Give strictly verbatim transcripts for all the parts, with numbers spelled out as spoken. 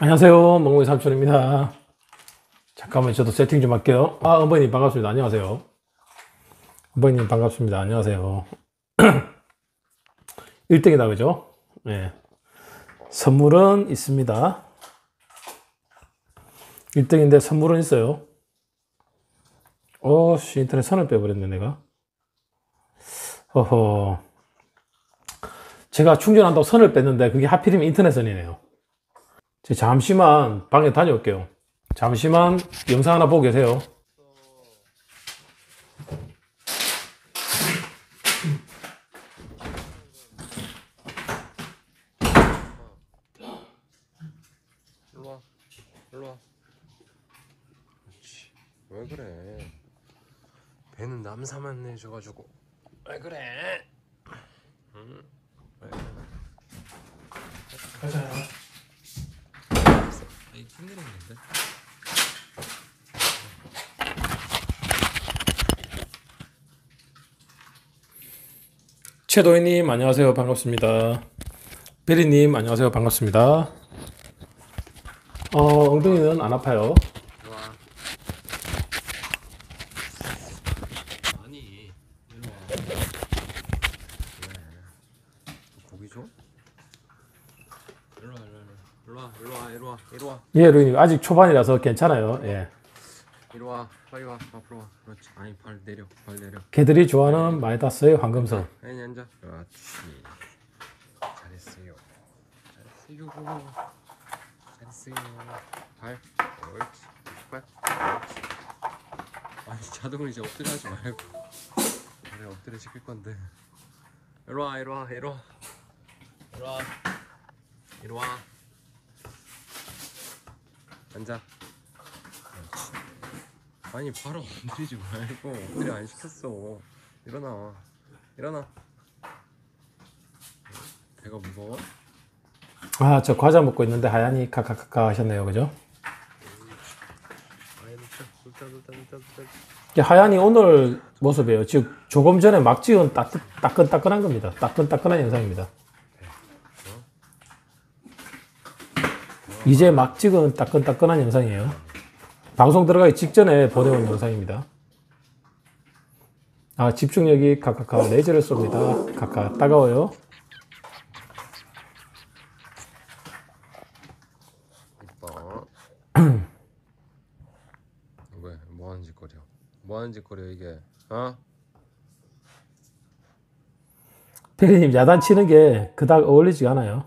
안녕하세요. 멍멍이 삼촌입니다. 잠깐만 저도 세팅 좀 할게요. 아, 어머님 반갑습니다. 안녕하세요. 어머님 반갑습니다. 안녕하세요. 일 등이다 그죠? 네. 선물은 있습니다. 일 등인데 선물은 있어요. 어씨, 인터넷 선을 빼버렸네 내가. 허허. 제가 충전한다고 선을 뺐는데 그게 하필이면 인터넷 선이네요. 잠시만 방에 다녀올게요. 잠시만 영상 하나 보고 계세요. 일로와, 일로와. 그렇지. 왜 그래? 배는 남사만 내줘가지고 왜 그래? 응? 왜 그래? 가자. 이 힘내는데? 최도희님 안녕하세요. 반갑습니다. 베리님 안녕하세요. 반갑습니다. 어, 엉덩이는 안 아파요. 일로와. 아니, 일로와. 왜? 고기 줘? 일로와, 일로와, 일로와, 일로와, 일로와. 예, 루이님 아직 초반이라서 괜찮아요. 예. 일로와, 빨리 와, 앞으로 와. 그렇지. 아니, 발 내려, 발 내려. 개들이 좋아하는 많이 땄어요. 황금선. 아니, 앉아. 그렇지. 잘했어요. 잘했어요. 잘했어요. 발, 옳지. 발, 옳지. 아니, 자동으로 이제 엎드려 하지 말고. 그래, 엎드려 시킬 건데. 이리와, 이리와, 이리와. 이리와. 이리와. 앉아. 그렇지. 아니, 바로 엎드리지 말고. 엎드려 안 시켰어. 일어나. 일어나. 배가 무거워? 아, 저 과자 먹고 있는데 하얀이 카카카카 하셨네요. 그죠? 아이, 놓자. 놓자, 놓자, 놓자, 놓자. 이게 하얀이 오늘 모습이에요. 지금 조금 전에 막 찍은 따끈, 따끈따끈한 겁니다. 따끈따끈한 영상입니다. 이제 막 찍은 따끈따끈한 영상이에요. 방송 들어가기 직전에 보내온 영상입니다. 아, 집중력이 카카카 레이저를 쏩니다. 카카 따가워요. 이뻐. 왜? 뭐 하는 짓거리야? 뭐 하는 짓거리야 이게? 어? 페리님 야단 치는 게 그닥 어울리지가 않아요.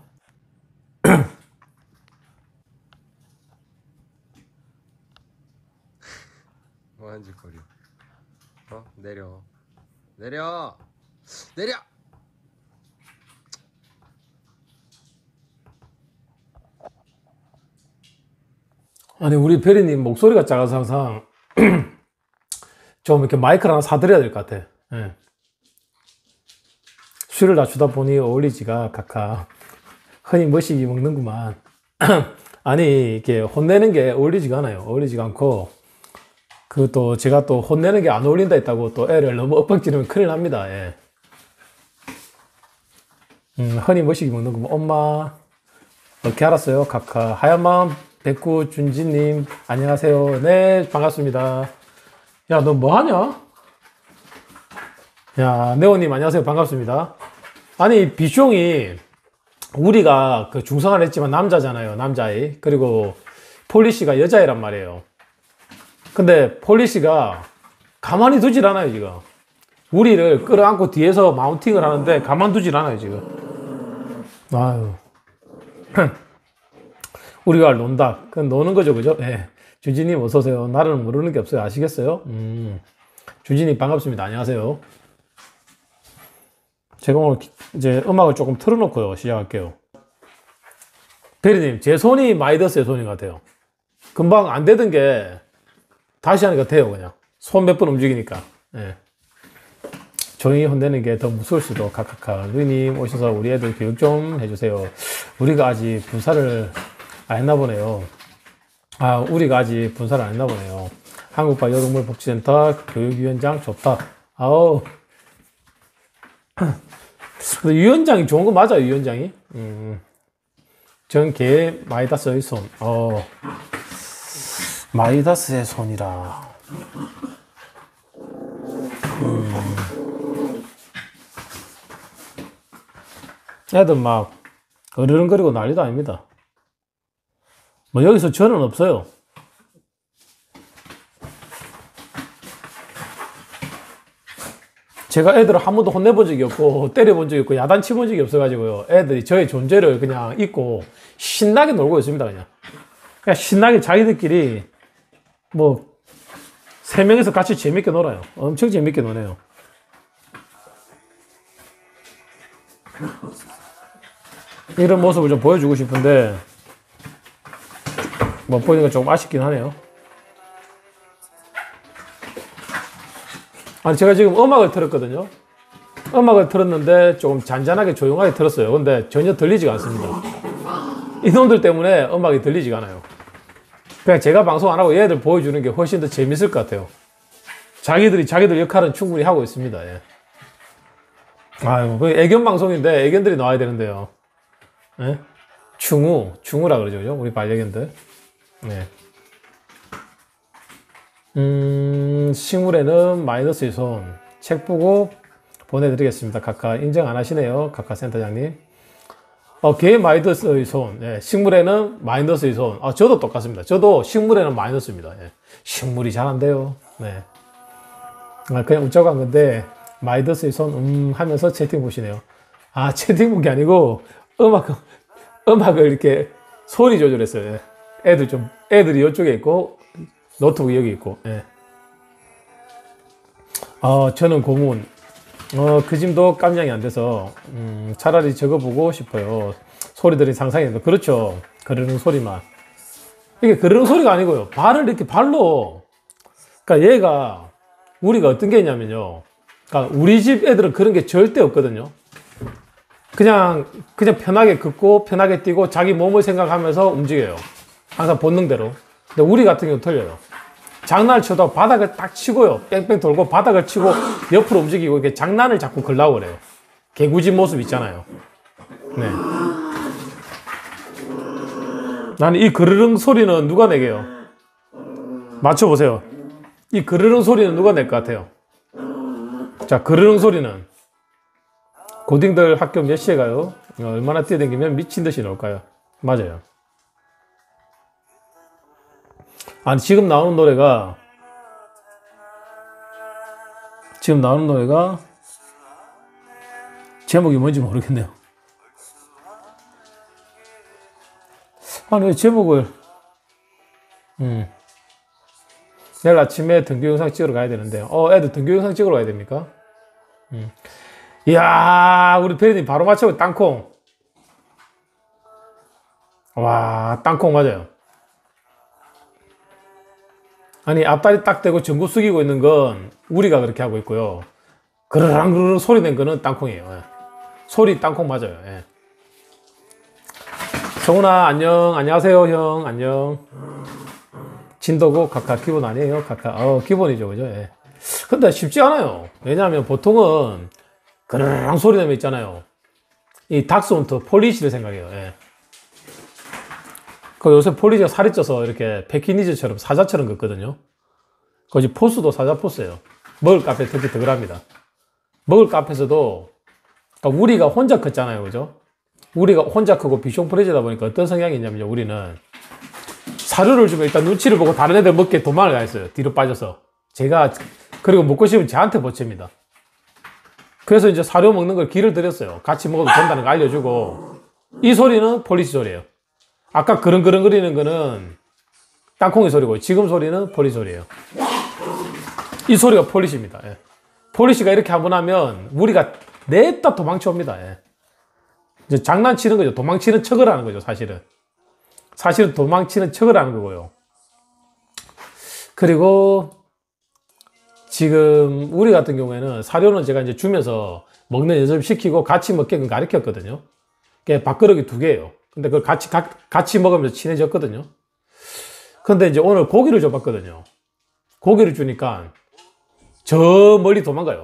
뭐 하는 짓거리야? 어? 내려. 내려. 내려. 아니 우리 페리님 목소리가 작아서 항상 좀 이렇게 마이크를 하나 사드려야 될 것 같아. 예. 술을 낮추다 보니 어울리지가 카카. 흔히 머시기 먹는구만. 아니 이렇게 혼내는 게 어울리지가 않아요. 어울리지가 않고 그 또 제가 또 혼내는 게 안 어울린다 했다고 또 애를 너무 엇박지르면 큰일 납니다. 예. 음, 흔히 머시기 먹는구만. 엄마 어떻게 알았어요? 카카. 하얀 마음 백구 준지님 안녕하세요. 네 반갑습니다. 야 너 뭐하냐? 야 네오님 안녕하세요. 반갑습니다. 아니 비숑이 우리가 그 중성화를 했지만 남자잖아요. 남자애. 그리고 폴리시가 여자애란 말이에요. 근데 폴리시가 가만히 두질 않아요 지금. 우리를 끌어안고 뒤에서 마운팅을 하는데 가만두질 않아요 지금. 아유. 우리가 논다. 그건 노는 거죠, 그죠? 예. 네. 주진님 어서오세요. 나는 모르는 게 없어요. 아시겠어요? 음. 주진님 반갑습니다. 안녕하세요. 제가 오늘 이제 음악을 조금 틀어놓고요. 시작할게요. 베리님, 제 손이 많이 됐어요. 손인 것 같아요. 금방 안 되던 게 다시 하니까 돼요, 그냥. 손 몇 번 움직이니까. 예. 조용히 혼내는 게 더 무서울 수도. 카카카. 루이님 오셔서 우리 애들 교육 좀 해주세요. 우리가 아직 분사를 안 했나 보네요. 아, 우리가 아직 분사를 안 했나 보네요. 한국바 여동물복지센터 교육위원장 좋다. 아우. 위원장이 좋은 거 맞아요, 위원장이? 음. 전 개 마이다스의 손. 어, 마이다스의 손이라. 음. 애들 막 어르렁거리고 난리도 아닙니다. 뭐 여기서 저는 없어요. 제가 애들을 한 번도 혼내본 적이 없고 때려본 적이 없고 야단치본 적이 없어가지고요. 애들이 저의 존재를 그냥 잊고 신나게 놀고 있습니다. 그냥 그냥 신나게 자기들끼리 뭐 세 명이서 같이 재밌게 놀아요. 엄청 재밌게 노네요. 이런 모습을 좀 보여주고 싶은데 못 보이니까 조금 아쉽긴 하네요. 아니 제가 지금 음악을 틀었거든요. 음악을 틀었는데 조금 잔잔하게 조용하게 틀었어요. 근데 전혀 들리지가 않습니다. 이놈들 때문에 음악이 들리지가 않아요. 그냥 제가 방송 안 하고 얘들 보여주는 게 훨씬 더 재밌을 것 같아요. 자기들이 자기들 역할은 충분히 하고 있습니다. 예. 아유, 그 애견 방송인데 애견들이 나와야 되는데요. 예? 충우, 충우라 그러죠, 그죠? 우리 반려견들. 네. 음, 식물에는 마이너스 이 손. 책 보고 보내드리겠습니다. 각하 인정 안 하시네요. 각하 센터장님. 어, 개 마이너스의 손. 예, 식물에는 마이너스의 손. 아, 저도 똑같습니다. 저도 식물에는 마이너스입니다. 예. 식물이 잘 안 돼요. 네. 아, 그냥 웃자고 한 건데, 마이너스의 손, 음, 하면서 채팅 보시네요. 아, 채팅 본 게 아니고, 음악, 음악을 이렇게 소리 조절했어요. 예. 애들 좀, 애들이 이쪽에 있고, 노트북이 여기 있고, 예. 어, 저는 고문. 어, 그 짐도 깜냥이 안 돼서, 음, 차라리 적어보고 싶어요. 소리들이 상상해도. 그렇죠. 그러는 소리만. 이게 그러는 소리가 아니고요. 발을 이렇게 발로, 그러니까 얘가, 우리가 어떤 게 있냐면요. 그러니까 우리 집 애들은 그런 게 절대 없거든요. 그냥, 그냥 편하게 걷고, 편하게 뛰고, 자기 몸을 생각하면서 움직여요. 항상 본능대로. 근데 우리 같은 경우는 틀려요. 장난을 쳐도 바닥을 딱 치고요. 뺑뺑 돌고 바닥을 치고 옆으로 움직이고 이렇게 장난을 자꾸 걸라고 그래요. 개구진 모습 있잖아요. 네. 나는 이 그르릉 소리는 누가 내게요? 맞춰보세요. 이 그르릉 소리는 누가 낼 것 같아요? 자, 그르릉 소리는 고딩들 학교 몇 시에 가요? 얼마나 뛰어다니면 미친 듯이 나올까요? 맞아요. 아니, 지금 나오는 노래가, 지금 나오는 노래가, 제목이 뭔지 모르겠네요. 아니, 왜 제목을, 음. 내일 아침에 등교 영상 찍으러 가야 되는데, 어, 애들 등교 영상 찍으러 가야 됩니까? 음. 이야, 우리 페리님 바로 맞춰고 땅콩. 와, 땅콩 맞아요. 아니, 앞다리 딱 대고 전구 숙이고 있는 건 우리가 그렇게 하고 있고요. 그르랑 그르르 소리 낸 거는 땅콩이에요. 예. 소리 땅콩 맞아요. 예. 성훈아, 안녕. 안녕하세요, 형. 안녕. 진도고, 각하 기본 아니에요? 각하. 어, 기본이죠. 그죠? 예. 근데 쉽지 않아요. 왜냐하면 보통은 그르랑 소리 내면 있잖아요. 이 닥스훈트, 폴리시를 생각해요. 예. 그 요새 폴리시가 살이 쪄서 이렇게 패키니즈처럼 사자처럼 걷거든요. 거기 포스도 사자 포스예요. 먹을 카페 특히 더 그럽니다. 먹을 카페에서도 그러니까 우리가 혼자 컸잖아요. 그죠? 우리가 혼자 크고 비숑 프레즈다 보니까 어떤 성향이 있냐면요. 우리는 사료를 주면 일단 눈치를 보고 다른 애들 먹게 도망을 가 있어요. 뒤로 빠져서. 제가 그리고 먹고 싶으면 저한테 보채입니다. 그래서 이제 사료 먹는 걸 기를 들였어요. 같이 먹어도 된다는 거 알려주고. 이 소리는 폴리시 소리예요. 아까 그릉그릉거리는 거는 땅콩이 소리고 지금 소리는 폴리시 소리예요. 이 소리가 폴리시입니다. 예. 폴리시가 이렇게 한번 하면 우리가 냅다 도망쳐 옵니다. 예. 이제 장난치는 거죠. 도망치는 척을 하는 거죠. 사실은. 사실은 도망치는 척을 하는 거고요. 그리고 지금 우리 같은 경우에는 사료는 제가 이제 주면서 먹는 연습 시키고 같이 먹게끔 가르쳤거든요. 밥그릇이 두 개예요. 근데 그걸 같이, 가, 같이 먹으면서 친해졌거든요. 근데 이제 오늘 고기를 줘봤거든요. 고기를 주니까 저 멀리 도망가요.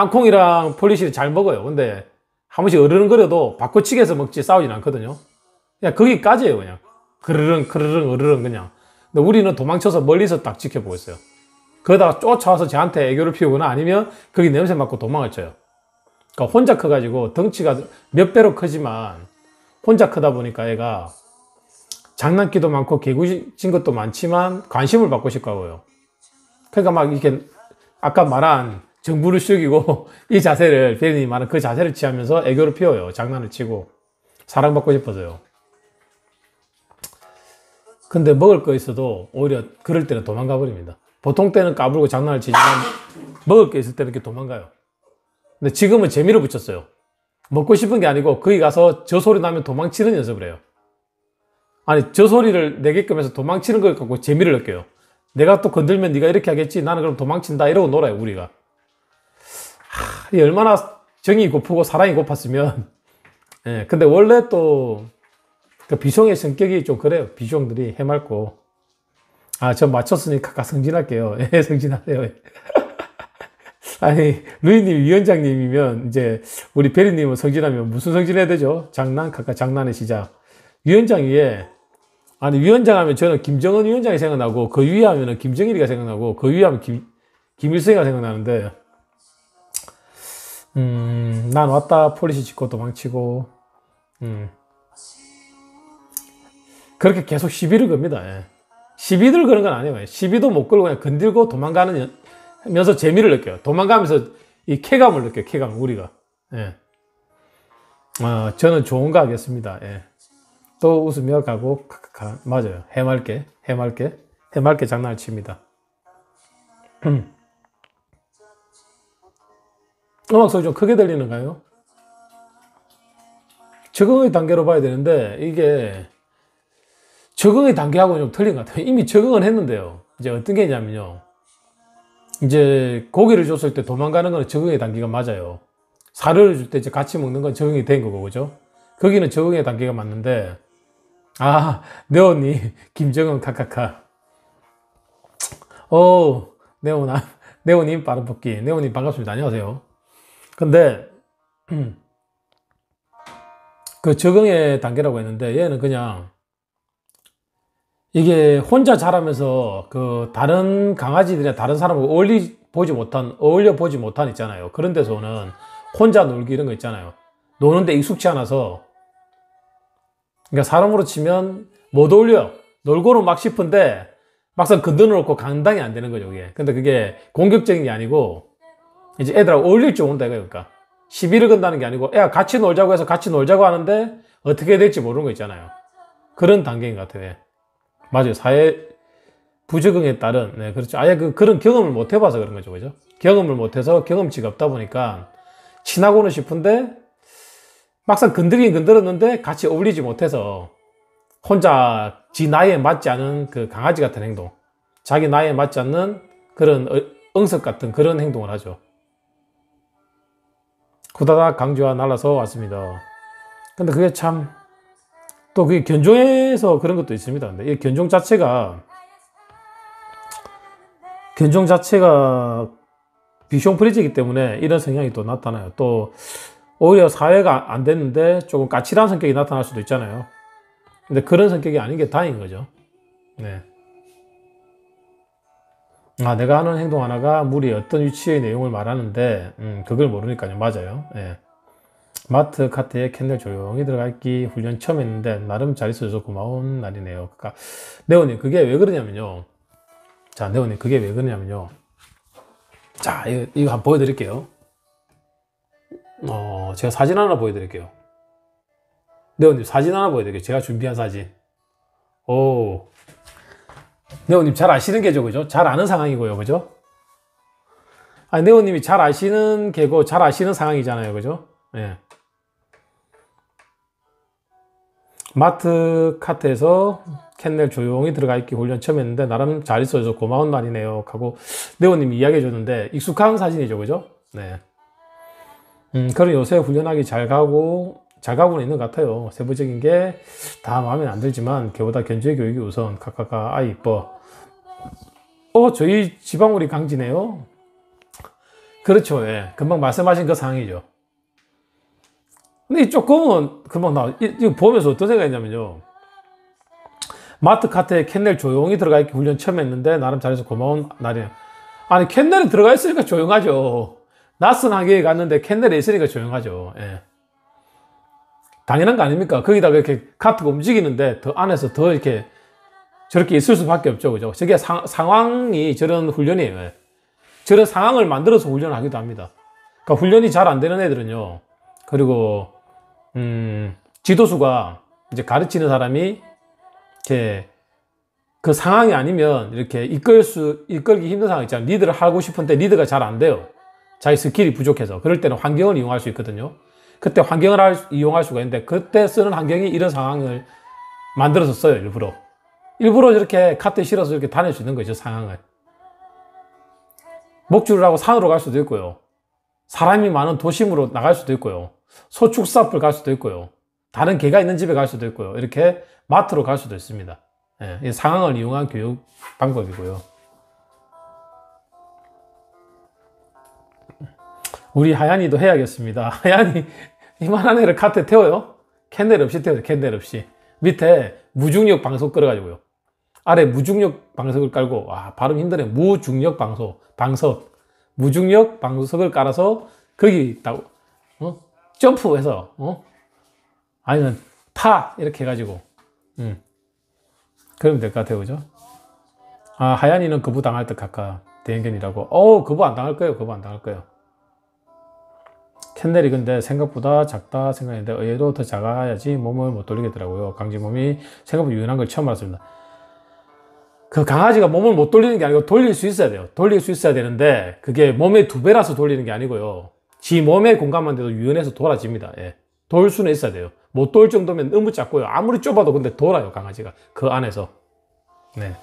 땅콩이랑 폴리시를 잘 먹어요. 근데 한 번씩 어르렁거려도 바꿔치기해서 먹지 싸우진 않거든요. 그냥 거기까지예요, 그냥. 그르릉, 그르릉, 으르릉, 그냥. 근데 우리는 도망쳐서 멀리서 딱 지켜보고 있어요. 그러다가 쫓아와서 저한테 애교를 피우거나 아니면 거기 냄새 맡고 도망을 쳐요. 그러니까 혼자 커가지고 덩치가 몇 배로 크지만 혼자 크다 보니까 애가 장난기도 많고 개구진 것도 많지만 관심을 받고 싶고 하고요. 그러니까 막 이렇게 아까 말한 정부를 숙이고 이 자세를, 베리님이 말한 그 자세를 취하면서 애교를 피워요. 장난을 치고. 사랑받고 싶어서요. 근데 먹을 거 있어도 오히려 그럴 때는 도망가 버립니다. 보통 때는 까불고 장난을 치지만 먹을 게 있을 때는 이렇게 도망가요. 근데 지금은 재미를 붙였어요. 먹고 싶은 게 아니고 거기 가서 저 소리 나면 도망치는 연습을 해요. 아니 저 소리를 내게끔 해서 도망치는 걸 갖고 재미를 느껴요. 내가 또 건들면 네가 이렇게 하겠지, 나는 그럼 도망친다, 이러고 놀아요 우리가. 하, 얼마나 정이 고프고 사랑이 고팠으면. 예, 근데 원래 또 그 비숑의 성격이 좀 그래요. 비숑들이 해맑고. 아, 저 맞췄으니 각각 승진할게요. 예, 승진하세요. 아니, 루이님 위원장님이면 이제 우리 베리님은 승진하면 무슨 승진해야 되죠? 장난, 각각 장난의 시작. 위원장 위에, 아니, 위원장 하면 저는 김정은 위원장이 생각나고, 그 위에 하면 김정일이가 생각나고, 그 위에 하면 김, 김일성이가 생각나는데, 음, 난 왔다, 폴리시 짓고 도망치고, 음. 그렇게 계속 시비를 겁니다. 예. 시비를 거는 건 아니에요. 시비도 못 걸고 그냥 건들고 도망가는 면서 재미를 느껴요. 도망가면서 이 쾌감을 느껴요. 쾌감, 우리가. 예. 어, 저는 좋은 거 하겠습니다. 예. 또 웃으며 가고, 가, 맞아요. 해맑게, 해맑게, 해맑게 장난을 칩니다. 음악 소리 좀 크게 들리는가요? 적응의 단계로 봐야 되는데, 이게, 적응의 단계하고는 좀 틀린 것 같아요. 이미 적응은 했는데요. 이제 어떤 게 있냐면요. 이제 고기를 줬을 때 도망가는 건 적응의 단계가 맞아요. 사료를 줄 때 이제 같이 먹는 건 적응이 된 거고, 그죠? 거기는 적응의 단계가 맞는데, 아, 네오님, 김정은, 카카카. 오, 네오나, 네오님, 빠른 뽑기. 네오님, 반갑습니다. 안녕하세요. 근데, 그 적응의 단계라고 했는데, 얘는 그냥, 이게 혼자 자라면서 그 다른 강아지들이나 다른 사람하고 어울리 보지 못한, 어울려 보지 못한 있잖아요. 그런 데서는 혼자 놀기 이런 거 있잖아요. 노는데 익숙치 않아서. 그러니까 사람으로 치면 못 어울려. 놀고는 막 싶은데 막상 건드려 놓고 감당이 안 되는 거죠, 그게. 근데 그게 공격적인 게 아니고 이제 애들하고 어울릴 줄 온다, 그러니까. 시비를 건다는 게 아니고 애가 같이 놀자고 해서 같이 놀자고 하는데 어떻게 될지 모르는 거 있잖아요. 그런 단계인 것 같아요. 맞아요. 사회 부적응에 따른, 네, 그렇죠. 아예 그, 그런 경험을 못 해봐서 그런 거죠. 그죠? 경험을 못 해서 경험치가 없다 보니까 친하고는 싶은데 막상 건드리긴 건드렸는데 같이 어울리지 못해서 혼자 지 나이에 맞지 않은 그 강아지 같은 행동, 자기 나이에 맞지 않는 그런 응석 같은 그런 행동을 하죠. 구다닥 강주와 날아서 왔습니다. 근데 그게 참, 또 그게 견종에서 그런 것도 있습니다. 근데 이 견종 자체가, 견종 자체가 비숑 프리즈이기 때문에 이런 성향이 또 나타나요. 또, 오히려 사회가 안 됐는데 조금 까칠한 성격이 나타날 수도 있잖아요. 근데 그런 성격이 아닌 게 다행인 거죠. 네. 아, 내가 하는 행동 하나가 물이 어떤 위치의 내용을 말하는데, 음, 그걸 모르니까요. 맞아요. 네. 마트 카트에 캔들 조용히 들어가 있기 훈련 처음 했는데 나름 잘 있어줘서 고마운 날이네요. 그러니까 네오님, 그게 왜 그러냐면요. 자, 네오님, 그게 왜 그러냐면요. 자, 이거, 이거 한번 보여드릴게요. 어, 제가 사진 하나 보여드릴게요. 네오님, 사진 하나 보여드릴게요. 제가 준비한 사진. 오, 네오님 잘 아시는 게죠, 그죠? 잘 아는 상황이고요, 그죠? 아, 네오님이 잘 아시는 게고 잘 아시는 상황이잖아요, 그죠? 예. 네. 마트 카트에서 캔넬 조용히 들어가 있기 훈련 처음 했는데 나름 잘 있어줘서 고마운 날이네요 하고 네오님이 이야기해 줬는데 익숙한 사진이죠, 그죠? 네. 음, 그런 요새 훈련하기 잘 가고 잘 가고는 있는 것 같아요. 세부적인 게 다 마음에 안 들지만 걔보다 견주의 교육이 우선. 카카카 아이 이뻐. 어, 저희 지방우리 강지네요. 그렇죠. 예. 금방 말씀하신 그 상황이죠. 근데 이 조금은 금방 나, 이거 보면서 어떤 생각이냐면요. 마트 카트에 캔넬 조용히 들어가 있게 훈련 처음 했는데 나름 잘해서 고마운 날이에요. 아니, 캔넬에 들어가 있으니까 조용하죠. 낯선 환경에 갔는데 캔넬에 있으니까 조용하죠. 예. 당연한 거 아닙니까? 거기다가 이렇게 카트가 움직이는데 더 안에서 더 이렇게 저렇게 있을 수밖에 없죠. 그죠? 저게 상, 상황이 저런 훈련이에요. 예. 저런 상황을 만들어서 훈련을 하기도 합니다. 그러니까 훈련이 잘 안 되는 애들은요. 그리고, 음, 지도수가 이제 가르치는 사람이 이렇게 그 상황이 아니면 이렇게 이끌 수, 이끌기 힘든 상황 있잖아요. 리드를 하고 싶은데 리드가 잘 안 돼요. 자기 스킬이 부족해서. 그럴 때는 환경을 이용할 수 있거든요. 그때 환경을 할, 이용할 수가 있는데 그때 쓰는 환경이 이런 상황을 만들어서 써요. 일부러. 일부러 이렇게 카트에 실어서 이렇게 다닐 수 있는 거죠. 상황을. 목줄을 하고 산으로 갈 수도 있고요. 사람이 많은 도심으로 나갈 수도 있고요. 소축사업을 갈 수도 있고요. 다른 개가 있는 집에 갈 수도 있고요. 이렇게 마트로 갈 수도 있습니다. 예, 이 상황을 이용한 교육 방법이고요. 우리 하얀이도 해야겠습니다. 하얀이 이만한 애를 카트에 태워요. 캔넬 없이 태워요. 캔넬 없이. 밑에 무중력 방석 끌어가지고요. 아래 무중력 방석을 깔고, 와, 발음 힘드네. 무중력 방석, 방석. 무중력 방석을 깔아서 거기 딱, 어? 점프해서, 어? 아니면 타! 이렇게 해가지고, 음. 그러면 될 것 같아요. 그죠? 아, 하얀이는 거부 당할 듯 각각 대행견이라고. 어, 거부 안 당할 거예요. 거부 안 당할 거예요. 캔넬이 근데 생각보다 작다 생각했는데 의외로 더 작아야지 몸을 못 돌리겠더라고요. 강지 몸이 생각보다 유연한 걸 처음 알았습니다. 그 강아지가 몸을 못 돌리는 게 아니고 돌릴 수 있어야 돼요. 돌릴 수 있어야 되는데 그게 몸의 두 배라서 돌리는 게 아니고요. 지 몸의 공간만 돼도 유연해서 돌아집니다. 예. 돌 수는 있어야 돼요. 못 돌 정도면 너무 작고요. 아무리 좁아도 근데 돌아요, 강아지가. 그 안에서. 네.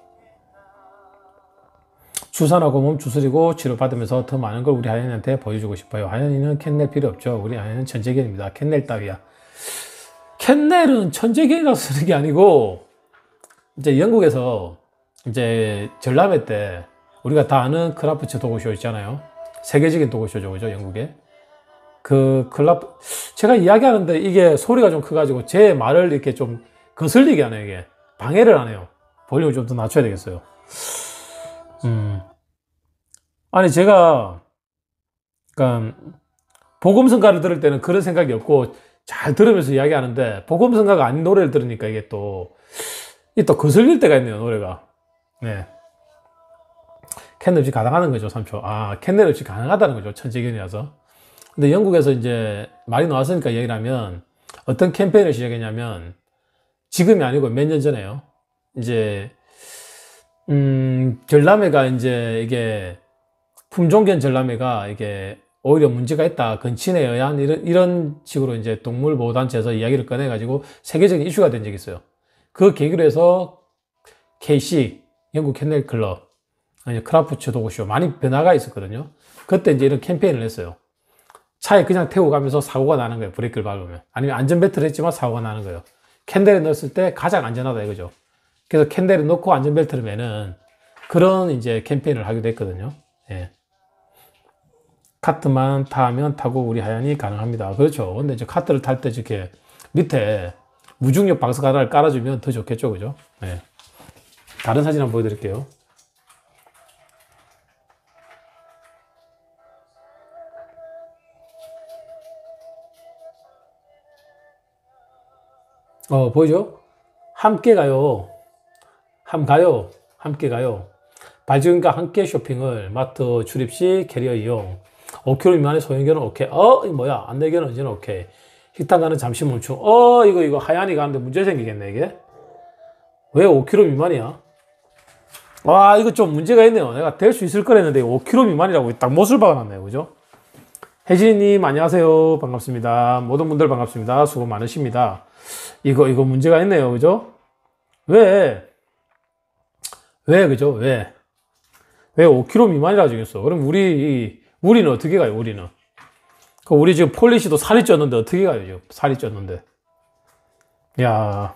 수산하고 몸 주스리고 치료받으면서 더 많은 걸 우리 하연이한테 보여주고 싶어요. 하연이는 캔넬 필요 없죠. 우리 하연이는 천재견입니다. 캔넬 따위야. 캔넬은 천재견이라고 쓰는 게 아니고, 이제 영국에서 이제 전람회 때 우리가 다 아는 크라프츠 도그쇼 있잖아요. 세계적인 도그쇼죠. 그죠? 영국에. 그 클라프, 제가 이야기하는데 이게 소리가 좀 커가지고 제 말을 이렇게 좀 거슬리게 하네요. 이게. 방해를 안 해요. 볼륨을 좀 더 낮춰야 되겠어요. 음. 아니, 제가, 그니까, 복음성가를 들을 때는 그런 생각이 없고, 잘 들으면서 이야기하는데, 복음성가가 아닌 노래를 들으니까 이게 또, 이게 또 거슬릴 때가 있네요, 노래가. 네. 캔넬 없이 가능하는 거죠, 삼 초. 아, 캔넬 없이 가능하다는 거죠, 천재견이라서. 근데 영국에서 이제 말이 나왔으니까 얘기를 하면, 어떤 캠페인을 시작했냐면, 지금이 아니고 몇 년 전에요. 이제, 음, 전람회가 이제 이게 품종견 전람회가 이게 오히려 문제가 있다. 근친에 의한 이런, 이런 식으로 이제 동물보호단체에서 이야기를 꺼내가지고 세계적인 이슈가 된 적이 있어요. 그 계기로 해서 케이씨, 영국 캔넬 클럽, 아니, 크라프츠 도그쇼 많이 변화가 있었거든요. 그때 이제 이런 캠페인을 했어요. 차에 그냥 태우고 가면서 사고가 나는 거예요. 브레이크를 밟으면. 아니면 안전벨트를 했지만 사고가 나는 거예요. 캔넬에 넣었을 때 가장 안전하다 이거죠. 그래서 캔넬을 넣고 안전벨트를 매는 그런 이제 캠페인을 하기도 했거든요. 예. 카트만 타면 타고 우리 하얀이 가능합니다. 그렇죠. 근데 이제 카트를 탈 때 이렇게 밑에 무중력 방석 하나를 깔아주면 더 좋겠죠. 그죠? 예. 다른 사진 한번 보여드릴게요. 어, 보이죠? 함께 가요. 함 가요. 함께 가요. 발지금과 함께 쇼핑을 마트 출입 시 캐리어 이용. 오 킬로미터 미만의 소형견은 오케이. 어, 이 뭐야? 안내견은 언제나 오케이. 식당 가는 잠시 멈춤. 어, 이거, 이거 하얀이 가는데 문제 생기겠네, 이게. 왜 오 킬로미터 미만이야? 와, 이거 좀 문제가 있네요. 내가 될 수 있을 거랬는데 오 킬로미터 미만이라고 딱 못을 박아놨네요. 그죠? 혜진님, 안녕하세요. 반갑습니다. 모든 분들 반갑습니다. 수고 많으십니다. 이거, 이거 문제가 있네요. 그죠? 왜? 왜, 그죠? 왜? 왜 오 킬로미터 미만이라 적었어? 그럼 우리, 우리는 어떻게 가요, 우리는? 그 우리 지금 폴리시도 살이 쪘는데 어떻게 가요, 지금? 살이 쪘는데. 야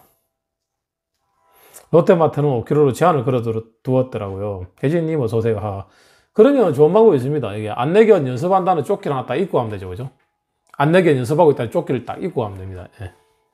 롯데마트는 오 킬로미터로 제한을 걸어 두었더라고요. 혜진님, 어서오세요. 그러면 좋은 방법이 있습니다. 이게 안내견 연습한다는 조끼를 하나 딱 입고 하면 되죠, 그죠? 안 내게 연습하고 있다는 조끼를 딱 입고 가면 됩니다. 예.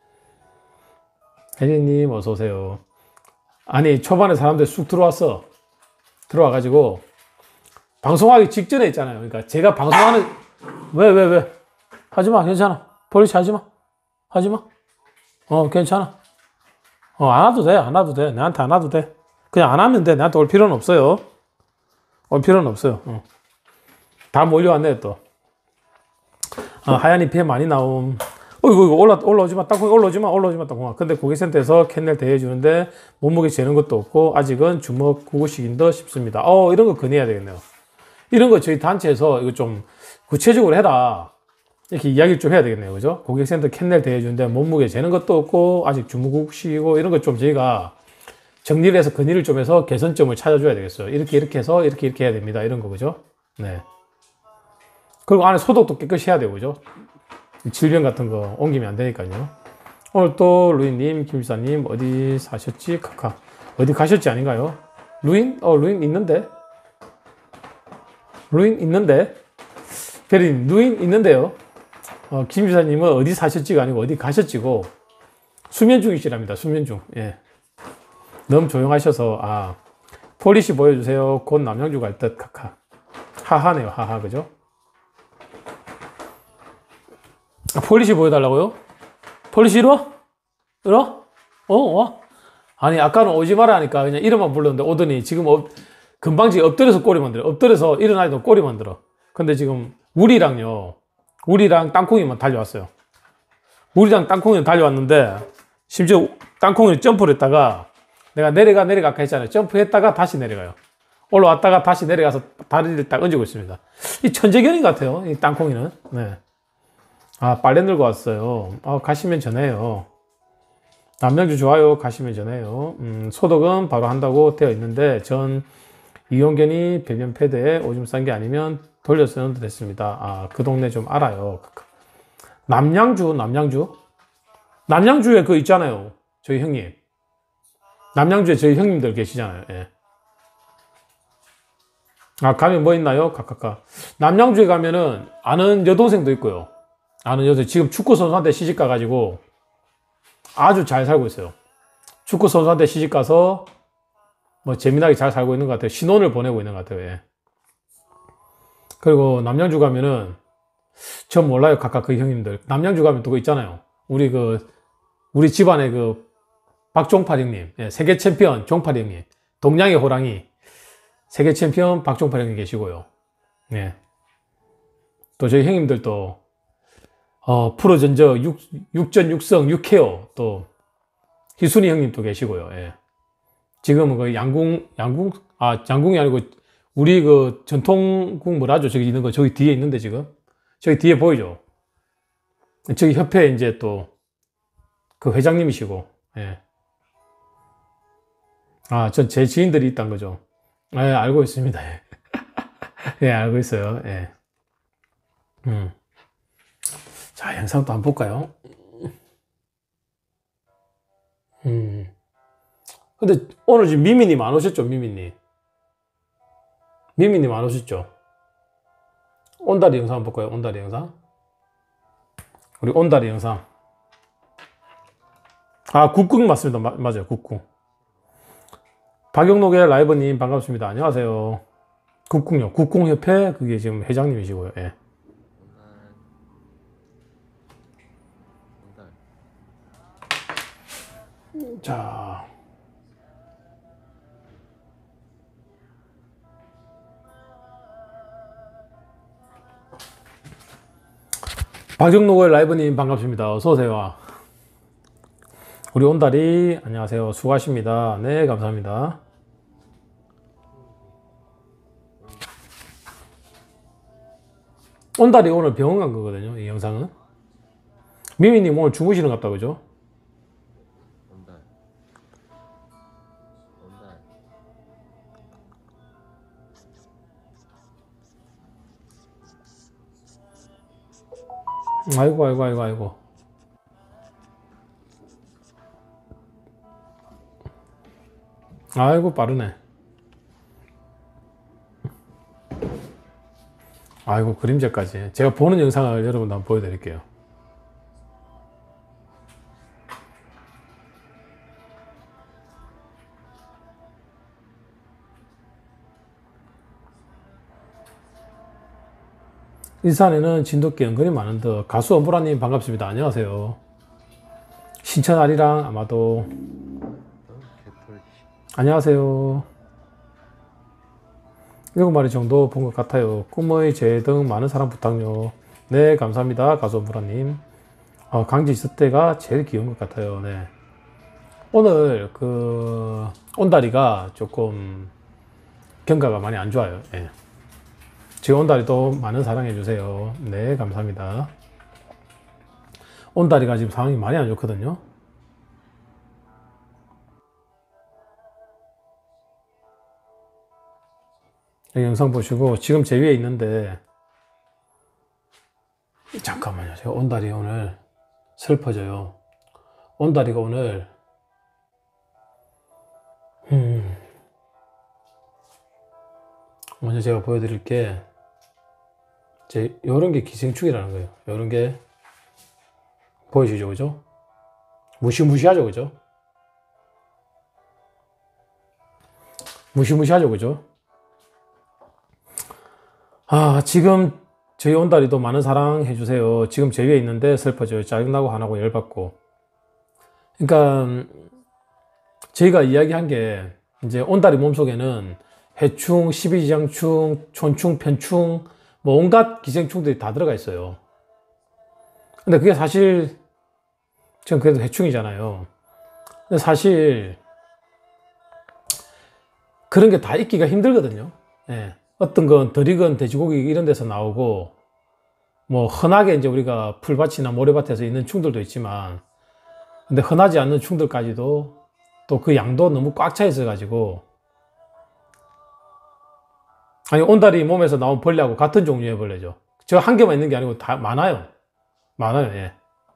혜진님 어서 오세요. 아니 초반에 사람들 쑥 들어왔어. 들어와가지고 방송하기 직전에 있잖아요. 그러니까 제가 방송하는 왜 왜 왜 하지마 괜찮아. 폴리시 하지마 하지마. 어 괜찮아. 어 안 와도 돼. 안 와도 돼. 내한테 안 와도 돼. 그냥 안 하면 돼. 나한테 올 필요는 없어요. 올 필요는 없어요. 어. 다 몰려왔네 또. 어, 하얀이 피해 많이 나옴. 어이구, 이거 올라, 올라오지마, 땅콩이 올라오지마, 올라오지마, 땅콩아. 근데 고객센터에서 캔넬 대해주는데 몸무게 재는 것도 없고, 아직은 주먹 구구식인 듯 싶습니다. 어, 이런 거 건의해야 되겠네요. 이런 거 저희 단체에서 이거 좀 구체적으로 해라. 이렇게 이야기를 좀 해야 되겠네요. 그죠? 고객센터 캔넬 대해주는데 몸무게 재는 것도 없고, 아직 주먹 구구식이고, 이런 거 좀 저희가 정리를 해서 건의를 좀 해서 개선점을 찾아줘야 되겠어요. 이렇게, 이렇게 해서 이렇게, 이렇게 해야 됩니다. 이런 거, 그죠? 네. 그리고 안에 소독도 깨끗이 해야 되고, 그죠? 질병 같은 거 옮기면 안 되니까요. 오늘 또 루인님, 김일사님 어디 사셨지? 카카. 어디 가셨지 아닌가요? 루인? 어, 루인 있는데? 루인 있는데? 베린, 루인 있는데요? 어, 김일사님은 어디 사셨지가 아니고 어디 가셨지고 수면 중이시랍니다. 수면 중. 예. 너무 조용하셔서, 아, 폴리시 보여주세요. 곧 남양주 갈 듯, 카카. 하하네요, 하하, 그죠? 폴리시 보여달라고요? 폴리시 이리 와? 이리 와? 어, 와? 아니, 아까는 오지 마라 하니까 그냥 이름만 불렀는데 오더니 지금 업, 금방 지금 엎드려서 꼬리 만들어. 엎드려서 일어나도 꼬리 만들어. 근데 지금 우리랑요, 우리랑 땅콩이만 달려왔어요. 우리랑 땅콩이는 달려왔는데, 심지어 땅콩이는 점프를 했다가 내가 내려가 내려가 했잖아요. 점프했다가 다시 내려가요. 올라왔다가 다시 내려가서 다리를 딱 얹고 있습니다. 이 천재견인 같아요. 이 땅콩이는. 네. 아, 빨래 늘고 왔어요. 아, 가시면 전해요. 남양주 좋아요. 가시면 전해요. 음, 소독은 바로 한다고 되어 있는데, 전 이용견이 배변 패드에 오줌 싼 게 아니면 돌려서 넣어도 됐습니다. 아, 그 동네 좀 알아요. 남양주, 남양주? 남양주에 그 있잖아요. 저희 형님. 남양주에 저희 형님들 계시잖아요. 예. 아, 가면 뭐 있나요? 각각각. 남양주에 가면은 아는 여동생도 있고요. 아는 여동생. 지금 축구선수한테 시집가가지고 아주 잘 살고 있어요. 축구선수한테 시집가서 뭐 재미나게 잘 살고 있는 것 같아요. 신혼을 보내고 있는 것 같아요. 예. 그리고 남양주 가면은 전 몰라요. 각각 그 형님들. 남양주 가면 또 그 있잖아요. 우리 그 우리 집안의 그 박종팔 형님. 예, 세계 챔피언 종팔 형님. 동양의 호랑이. 세계 챔피언 박종팔 형님 계시고요. 예. 또 저희 형님들도 어, 프로 전적 육 전 육 승 육 케어 또 희순이 형님 또 계시고요. 예. 지금은 그 양궁 양궁 아 양궁이 아니고 우리 그 전통궁 뭐라죠? 저기 있는 거 저기 뒤에 있는데 지금 저기 뒤에 보이죠? 저기 협회 이제 또 그 회장님이시고. 예. 아, 전 제 지인들이 있단 거죠. 예, 알고 있습니다. 예, 알고 있어요. 예. 음. 자, 영상 또 한번 볼까요? 음. 근데 오늘 지금 미미님 안 오셨죠? 미미님. 미미님 안 오셨죠? 온다리 영상 한번 볼까요? 온다리 영상. 우리 온다리 영상. 아, 국궁 맞습니다. 마, 맞아요. 국궁. 박영록의 라이브님 반갑습니다. 안녕하세요. 국궁요. 국궁협회 그게 지금 회장님이시고요. 예. 자. 박영록의 라이브님 반갑습니다. 어서오세요. 우리 온다리 안녕하세요. 수고하십니다. 네, 감사합니다. 온다리 오늘 병원 간 거거든요. 이 영상은. 미미님 오늘 주무시는 것 같다, 그죠? 온달. 온달. 아이고, 아이고, 아이고, 아이고. 아이고, 빠르네. 아이고, 그림자까지. 제가 보는 영상을 여러분도 한번 보여드릴게요. 일산에는 진돗개 은근히 많은데 가수 엄브라님 반갑습니다. 안녕하세요. 신천 아리랑 아마도 안녕하세요. 일곱 마리 정도 본 것 같아요. 꿈의 재 등 많은 사랑 부탁요. 네, 감사합니다. 가수 엄브라님. 어, 강지 있을 때가 제일 귀여운 것 같아요. 네. 오늘 그 온다리가 조금 경과가 많이 안 좋아요. 네. 지금 온다리도 많은 사랑해 주세요. 네, 감사합니다. 온다리가 지금 상황이 많이 안 좋거든요. 영상 보시고 지금 제 위에 있는데 잠깐만요. 제가 온다리 오늘 슬퍼져요. 온다리가 오늘 음 먼저 제가 보여드릴 게 제 요런 게 기생충이라는 거예요. 요런 게 보이시죠, 그죠? 무시무시하죠, 그죠? 무시무시하죠, 그죠? 아, 지금 저희 온다리도 많은 사랑 해주세요. 지금 제 위에 있는데 슬퍼져요. 짜증나고 화나고 열받고. 그러니까 저희가 이야기한 게 이제 온다리 몸속에는 해충, 십이지장충, 촌충, 편충, 뭐 온갖 기생충들이 다 들어가 있어요. 근데 그게 사실 지금 그래도 해충이잖아요. 근데 사실 그런 게 다 있기가 힘들거든요. 예. 어떤 건 덜익은 돼지고기 이런 데서 나오고, 뭐, 흔하게 이제 우리가 풀밭이나 모래밭에서 있는 충들도 있지만, 근데 흔하지 않는 충들까지도 또 그 양도 너무 꽉 차 있어가지고, 아니, 온다리 몸에서 나온 벌레하고 같은 종류의 벌레죠. 저 한 개만 있는 게 아니고 다 많아요. 많아요, 예.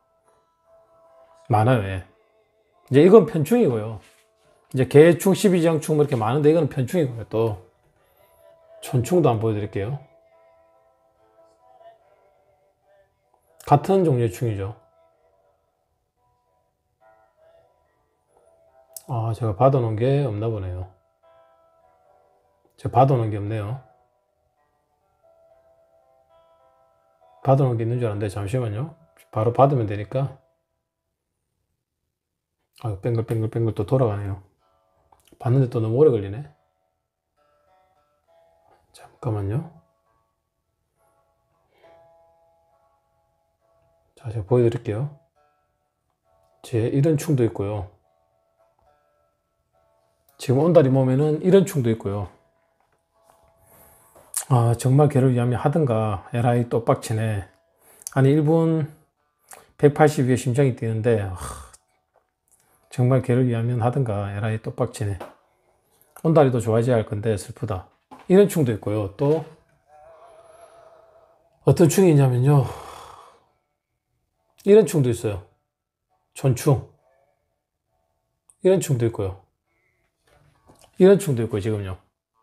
많아요, 예. 이제 이건 편충이고요. 이제 개충, 십이지장충 뭐 이렇게 많은데 이거는 편충이고요, 또. 촌충도 한번 보여드릴게요. 같은 종류의 충이죠. 아, 제가 받아놓은 게 없나 보네요. 제가 받아놓은 게 없네요. 받아놓은 게 있는 줄 알았는데, 잠시만요. 바로 받으면 되니까. 아, 뱅글뱅글뱅글 또 돌아가네요. 받는데 또 너무 오래 걸리네. 잠깐만요. 자, 제가 보여드릴게요. 제 이런 충도 있고요. 지금 온다리 몸에는 이런 충도 있고요. 아, 정말 걔를 위하면 하든가. 에라이 또 빡치네. 아니, 일 분 백팔십이에 심장이 뛰는데, 아, 정말 걔를 위하면 하든가. 에라이 또 빡치네. 온다리도 좋아져야 할 건데 슬프다. 이런 충도 있고요. 또 어떤 충이 있냐면요, 이런 충도 있어요. 촌충. 이런 충도 있고요. 이런 충도 있고요. 지금요.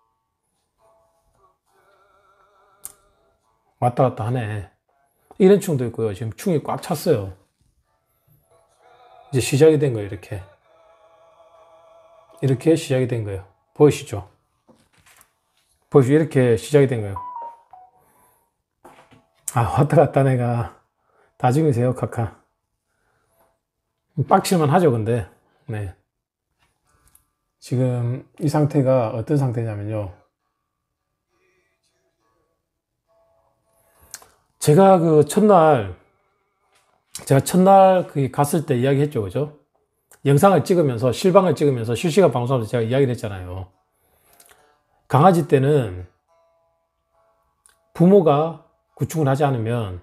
왔다 갔다 하네. 이런 충도 있고요. 지금 충이 꽉 찼어요. 이제 시작이 된 거예요. 이렇게 이렇게 시작이 된 거예요. 보이시죠? 보이시죠? 이렇게 시작이 된 거예요. 아, 왔다 갔다 내가 다 죽이세요, 카카. 빡칠만 하죠, 근데. 네. 지금 이 상태가 어떤 상태냐면요, 제가 그 첫날, 제가 첫날 그 갔을 때 이야기 했죠, 그죠? 영상을 찍으면서, 실방을 찍으면서 실시간 방송하면서 제가 이야기를 했잖아요. 강아지 때는 부모가 구충을 하지 않으면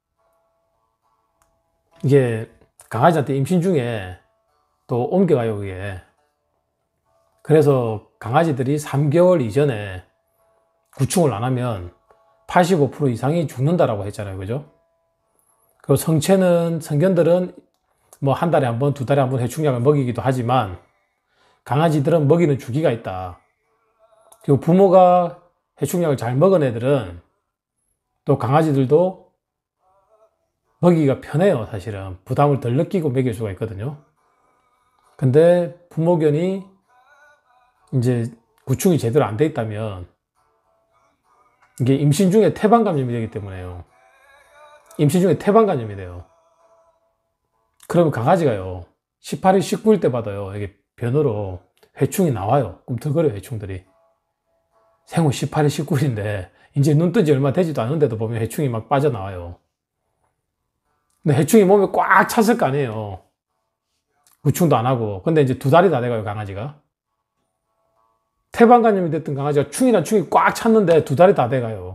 이게 강아지한테 임신 중에 또 옮겨가요, 그게. 그래서 강아지들이 삼 개월 이전에 구충을 안 하면 팔십오 퍼센트 이상이 죽는다라고 했잖아요, 그죠? 그리고 성체는, 성견들은 뭐 한 달에 한 번, 두 달에 한 번 해충약을 먹이기도 하지만 강아지들은 먹이는 주기가 있다. 그리고 부모가 해충약을 잘 먹은 애들은 또 강아지들도 먹이가 편해요. 사실은 부담을 덜 느끼고 먹일 수가 있거든요. 근데 부모견이 이제 구충이 제대로 안 돼 있다면 이게 임신 중에 태반 감염이 되기 때문에요. 임신 중에 태반 감염이 돼요. 그러면 강아지가요, 십팔 일, 십구 일 때 받아요. 이게 변으로 회충이 나와요. 꿈틀거려요, 회충들이. 생후 십팔 일, 십구 일인데 이제 눈 뜬 지 얼마 되지도 않은데도 보면 회충이 막 빠져나와요. 근데 회충이 몸에 꽉 찼을 거 아니에요. 구충도 안 하고. 근데 이제 두 달이 다 돼가요, 강아지가. 태반 감염이 됐던 강아지가 충이란 충이 꽉 찼는데 두 달이 다 돼가요.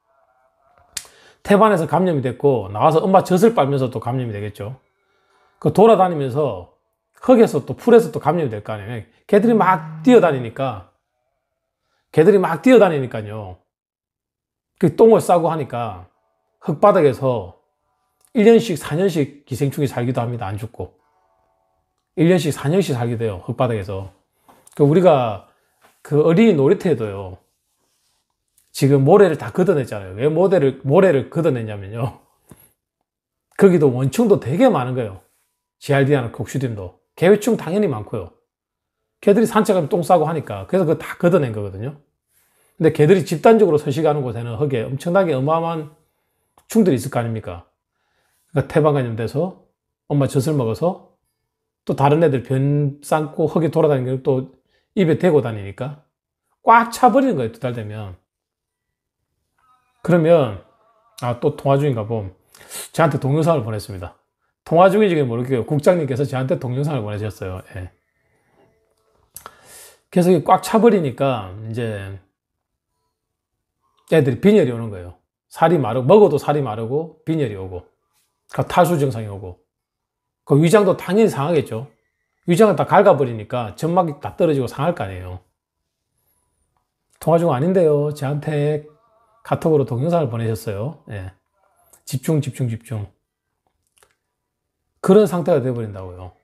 태반에서 감염이 됐고 나와서 엄마 젖을 빨면서 또 감염이 되겠죠. 그 돌아다니면서 흙에서 또 풀에서 또 감염이 될 거 아니에요. 개들이 막 뛰어다니니까 개들이 막 뛰어다니니까요. 그 똥을 싸고 하니까 흙바닥에서 일 년씩, 사 년씩 기생충이 살기도 합니다. 안 죽고. 일 년씩, 사 년씩 살게 돼요. 흙바닥에서. 그 우리가 그 어린이 놀이터에도요. 지금 모래를 다 걷어냈잖아요. 왜 모래를, 모래를 걷어냈냐면요. 거기도 원충도 되게 많은 거예요. 지알디아나 kok슈딘도. 개회충 당연히 많고요. 개들이 산책하면 똥 싸고 하니까. 그래서 그거 다 걷어낸 거거든요. 근데 개들이 집단적으로 서식하는 곳에는 흙에 엄청나게 어마어마한 충들이 있을 거 아닙니까? 그러니까 태반 감염돼서 엄마 젖을 먹어서 또 다른 애들 변 삶고 흙에 돌아다니는 걸 또 입에 대고 다니니까 꽉 차버리는 거예요. 두 달 되면. 그러면 아, 또 통화 중인가 봄. 저한테 동영상을 보냈습니다. 통화 중인지 모르겠어요. 국장님께서 저한테 동영상을 보내셨어요. 예. 그래서 꽉 차버리니까 이제 애들이 빈혈이 오는 거예요. 살이 마르고, 먹어도 살이 마르고 빈혈이 오고 탈수 증상이 오고 그 위장도 당연히 상하겠죠. 위장을 다 갉아버리니까 점막이 다 떨어지고 상할 거 아니에요. 통화 중 아닌데요. 저한테 카톡으로 동영상을 보내셨어요. 예. 집중, 집중, 집중. 그런 상태가 되어버린다고요.